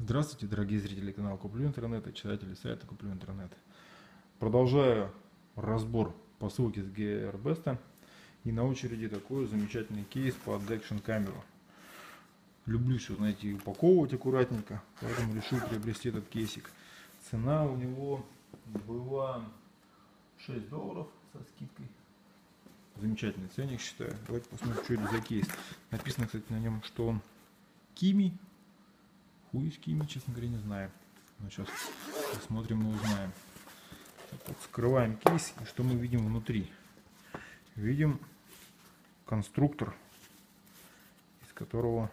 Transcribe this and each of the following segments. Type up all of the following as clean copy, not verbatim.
Здравствуйте, дорогие зрители канала Куплю Интернет и читатели сайта Куплю Интернет. Продолжаю разбор посылки с Gearbest. И на очереди такой замечательный кейс под экшн камеру. Люблю все, знаете, упаковывать аккуратненько, поэтому решил приобрести этот кейсик. Цена у него была $6 со скидкой. Замечательный ценник, считаю. Давайте посмотрим, что это за кейс. Написано, кстати, на нем, что он Кими. Хуй с Кими, честно говоря, не знаю. Но сейчас посмотрим и узнаем. Так вот, скрываем кейс. И что мы видим внутри? Видим конструктор, из которого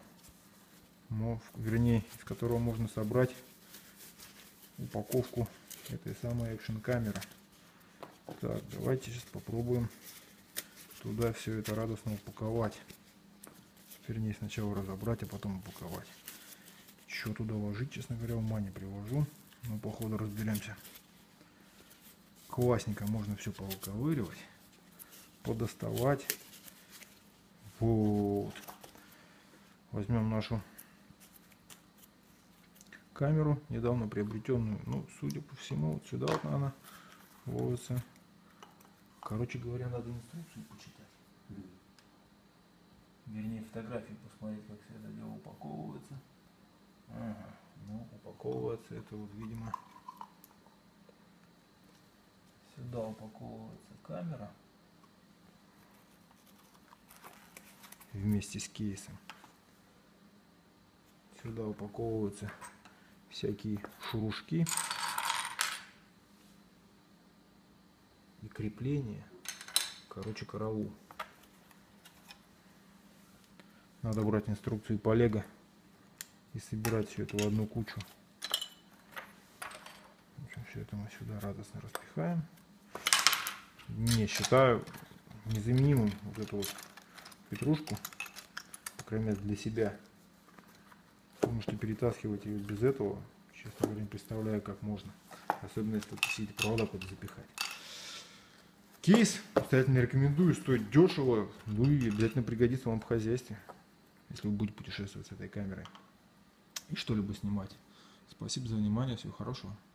можно собрать упаковку этой самой экшн камеры. Так, давайте сейчас попробуем туда все это радостно упаковать. Вернее, сначала разобрать, а потом упаковать. Что туда ложить, честно говоря, ума не привожу. Но по ходу разберемся. Классненько можно все повыковыривать, подоставать. Вот. Возьмем нашу камеру, недавно приобретенную. Ну, судя по всему, вот сюда вот она вводится. Короче говоря, надо инструкцию почитать. Вернее, фотографии посмотреть, как все это дело упаковывается. Ага, ну, упаковывается это вот, видимо, сюда упаковывается камера вместе с кейсом. Сюда упаковываются всякие шурушки и крепления. Короче, караул. Надо брать инструкцию по лего и собирать все это в одну кучу. В общем, все это мы сюда радостно распихаем. Не считаю незаменимым вот эту вот петрушку, по крайней мере для себя. Потому что перетаскивать ее без этого, честно говоря, не представляю, как можно. Особенно если все эти провода куда запихать. Кейс обязательно рекомендую, стоит дешево, ну и обязательно пригодится вам в хозяйстве, если вы будете путешествовать с этой камерой и что-либо снимать. Спасибо за внимание, всего хорошего.